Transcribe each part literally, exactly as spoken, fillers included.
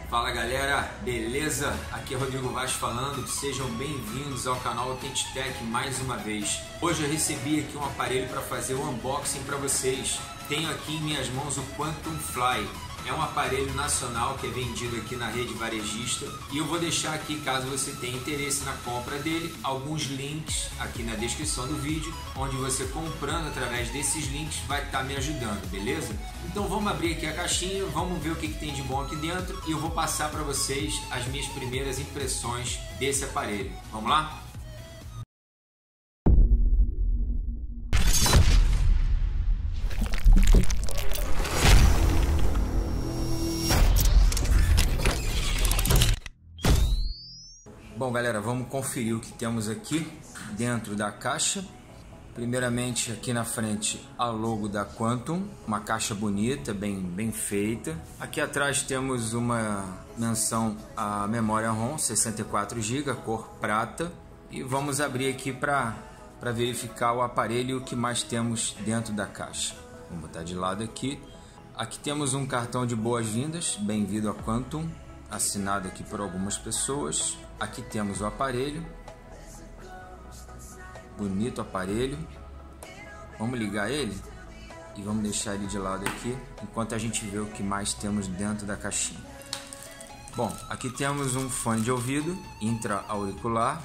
Fala galera, beleza? Aqui é Rodrigo Vaz falando, sejam bem-vindos ao canal Authentic mais uma vez. Hoje eu recebi aqui um aparelho para fazer o unboxing para vocês. Tenho aqui em minhas mãos o Quantum Fly. É um aparelho nacional que é vendido aqui na rede varejista e eu vou deixar aqui, caso você tenha interesse na compra dele, alguns links aqui na descrição do vídeo, onde você comprando através desses links vai estar me ajudando, beleza? Então vamos abrir aqui a caixinha, vamos ver o que, que tem de bom aqui dentro e eu vou passar para vocês as minhas primeiras impressões desse aparelho. Vamos lá? Bom galera, vamos conferir o que temos aqui dentro da caixa. Primeiramente aqui na frente a logo da Quantum, uma caixa bonita, bem, bem feita. Aqui atrás temos uma menção à memória ROM, sessenta e quatro gigas, cor prata. E vamos abrir aqui para para verificar o aparelho e o que mais temos dentro da caixa. Vamos botar de lado aqui. Aqui temos um cartão de boas-vindas, bem-vindo a Quantum, assinado aqui por algumas pessoas. Aqui temos o aparelho, bonito aparelho. Vamos ligar ele e vamos deixar ele de lado aqui, enquanto a gente vê o que mais temos dentro da caixinha. Bom, aqui temos um fone de ouvido intra-auricular,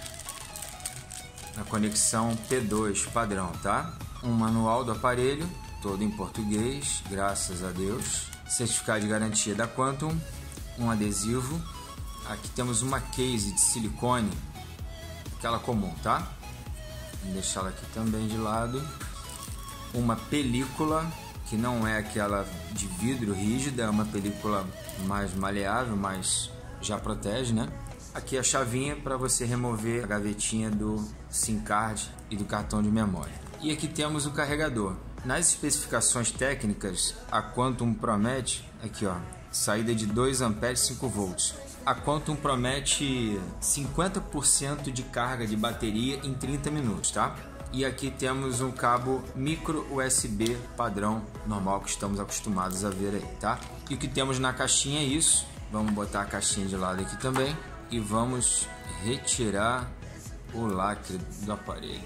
na conexão P dois padrão, tá? Um manual do aparelho, todo em português, graças a Deus. Certificado de garantia da Quantum, um adesivo. Aqui temos uma case de silicone, aquela comum, tá? Vou deixá-la aqui também de lado. Uma película, que não é aquela de vidro rígida, é uma película mais maleável, mas já protege, né? Aqui a chavinha para você remover a gavetinha do SIM card e do cartão de memória. E aqui temos o carregador. Nas especificações técnicas, a Quantum promete, aqui ó, saída de dois amperes, cinco volts. A Quantum promete cinquenta por cento de carga de bateria em trinta minutos, tá? E aqui temos um cabo micro U S B padrão normal que estamos acostumados a ver aí, tá? E o que temos na caixinha é isso. Vamos botar a caixinha de lado aqui também e vamos retirar o lacre do aparelho.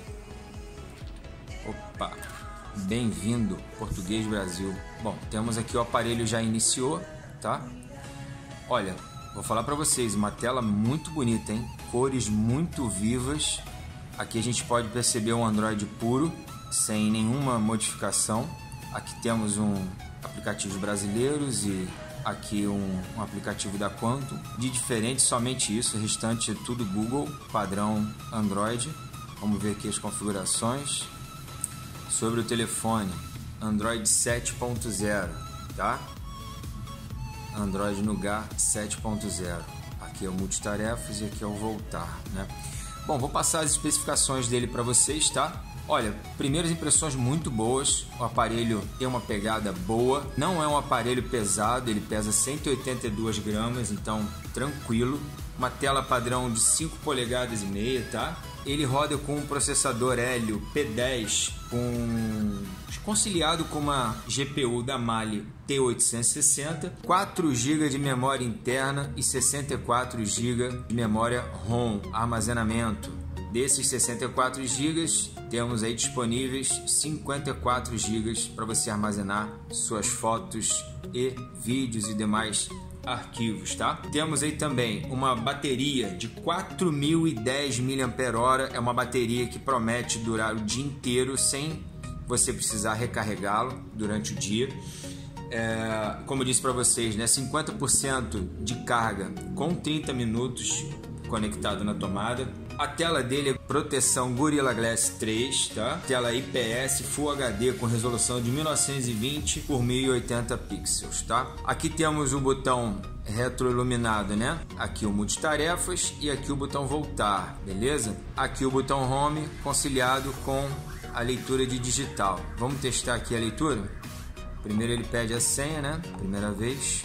Opa! Bem-vindo, Português Brasil. Bom, temos aqui o aparelho já iniciou, tá? Olha, vou falar para vocês, uma tela muito bonita, hein? Cores muito vivas. Aqui a gente pode perceber um Android puro, sem nenhuma modificação. Aqui temos um aplicativos brasileiros e aqui um, um aplicativo da Quantum. De diferente, somente isso, o restante é tudo Google, padrão Android. Vamos ver aqui as configurações. Sobre o telefone, Android sete ponto zero, tá? Android Nougat sete ponto zero. Aqui é o multitarefas e aqui é o voltar, né? Bom, vou passar as especificações dele para vocês, tá? Olha, primeiras impressões muito boas. O aparelho tem uma pegada boa. Não é um aparelho pesado, ele pesa cento e oitenta e dois gramas, então tranquilo. Uma tela padrão de cinco polegadas e meia, tá? Ele roda com um processador Helio P dez com conciliado com uma G P U da Mali T oitocentos e sessenta, quatro gigas de memória interna e sessenta e quatro gigas de memória ROM, armazenamento. Desses sessenta e quatro gigas, temos aí disponíveis cinquenta e quatro gigas para você armazenar suas fotos e vídeos e demais arquivos, tá? Temos aí também uma bateria de quatro mil e dez miliampères-hora, é uma bateria que promete durar o dia inteiro sem você precisar recarregá-lo durante o dia. É, como eu disse para vocês, né, cinquenta por cento de carga com trinta minutos conectado na tomada. A tela dele é proteção Gorilla Glass três, tá? Tela I P S Full H D com resolução de mil novecentos e vinte por mil e oitenta pixels, tá? Aqui temos o botão retroiluminado, né? Aqui o multitarefas e aqui o botão voltar, beleza? Aqui o botão home conciliado com a leitura de digital. Vamos testar aqui a leitura? Primeiro ele pede a senha, né? Primeira vez.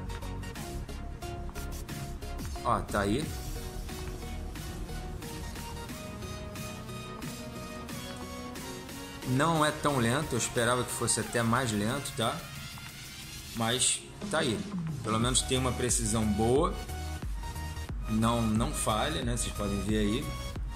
Ó, tá aí. Não é tão lento, eu esperava que fosse até mais lento, tá? Mas tá aí. Pelo menos tem uma precisão boa. Não, não falha, né? Vocês podem ver aí.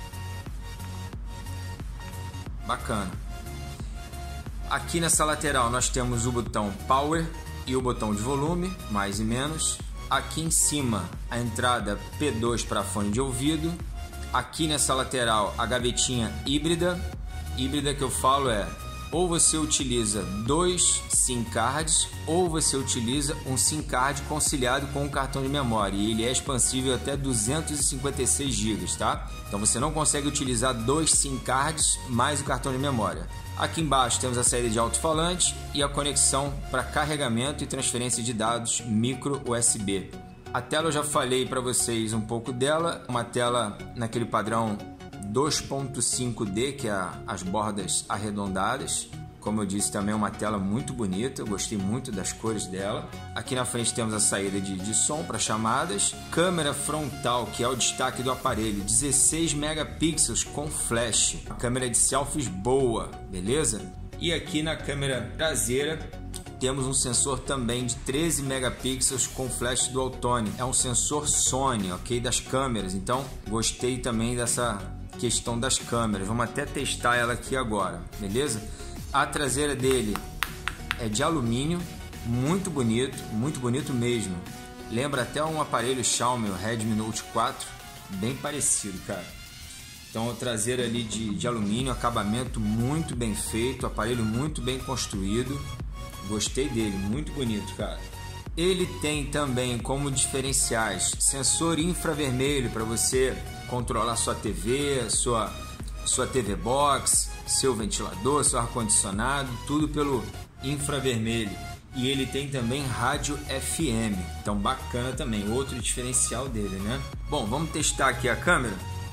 Bacana. Aqui nessa lateral nós temos o botão Power e o botão de volume, mais e menos. Aqui em cima a entrada P dois para fone de ouvido. Aqui nessa lateral a gavetinha híbrida. Híbrida que eu falo é ou você utiliza dois SIM cards ou você utiliza um SIM card conciliado com um cartão de memória, e ele é expansível até duzentos e cinquenta e seis gigas, tá? Então você não consegue utilizar dois SIM cards mais o cartão de memória. Aqui embaixo temos a saída de alto-falante e a conexão para carregamento e transferência de dados micro U S B. A tela eu já falei para vocês um pouco dela, uma tela naquele padrão dois ponto cinco D, que é as bordas arredondadas. Como eu disse, também é uma tela muito bonita, eu gostei muito das cores dela. Aqui na frente temos a saída de, de som para chamadas. Câmera frontal, que é o destaque do aparelho, dezesseis megapixels com flash. Uma câmera de selfies boa, beleza? E aqui na câmera traseira temos um sensor também de treze megapixels com flash dual tone. É um sensor Sony, ok? Das câmeras, então gostei também dessa questão das câmeras. Vamos até testar ela aqui agora, beleza? A traseira dele é de alumínio, muito bonito, muito bonito mesmo. Lembra até um aparelho Xiaomi, o Redmi Note quatro, bem parecido, cara. Então a traseira ali de, de alumínio, acabamento muito bem feito, aparelho muito bem construído. Gostei dele, muito bonito, cara. Ele tem também como diferenciais sensor infravermelho para você controlar sua T V, sua, sua T V Box, seu ventilador, seu ar-condicionado, tudo pelo infravermelho. E ele tem também rádio F M, então bacana também, outro diferencial dele, né? Bom, vamos testar aqui a câmera.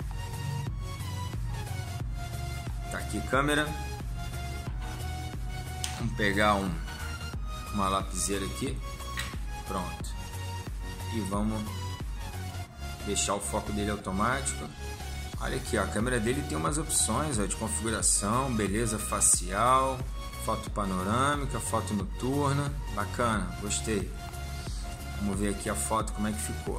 Tá aqui a câmera. Vamos pegar um, uma lapiseira aqui. Pronto. E vamos deixar o foco dele automático. Olha aqui, ó, a câmera dele tem umas opções, ó, de configuração, beleza facial, foto panorâmica, foto noturna. Bacana, gostei. Vamos ver aqui a foto como é que ficou.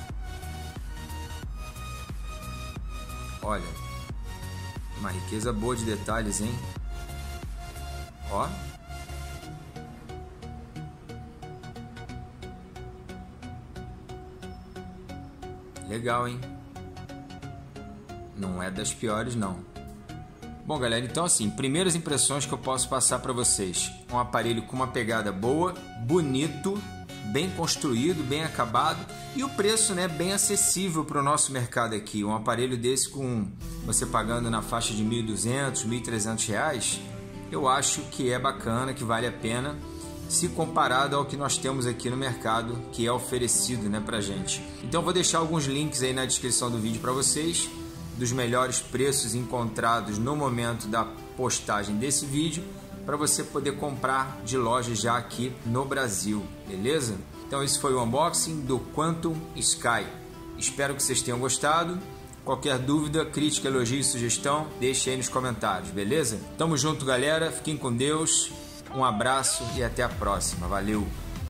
Olha, uma riqueza boa de detalhes, hein? Ó. Legal, hein? Não é das piores, não. Bom, galera, então assim, primeiras impressões que eu posso passar para vocês. Um aparelho com uma pegada boa, bonito, bem construído, bem acabado, e o preço, né, bem acessível para o nosso mercado aqui. Um aparelho desse com você pagando na faixa de mil e duzentos, mil e trezentos reais, eu acho que é bacana, que vale a pena, se comparado ao que nós temos aqui no mercado, que é oferecido, né, pra gente. Então vou deixar alguns links aí na descrição do vídeo para vocês, dos melhores preços encontrados no momento da postagem desse vídeo, para você poder comprar de loja já aqui no Brasil, beleza? Então esse foi o unboxing do Quantum Sky. Espero que vocês tenham gostado. Qualquer dúvida, crítica, elogio e sugestão, deixe aí nos comentários, beleza? Tamo junto, galera. Fiquem com Deus. Um abraço e até a próxima. Valeu!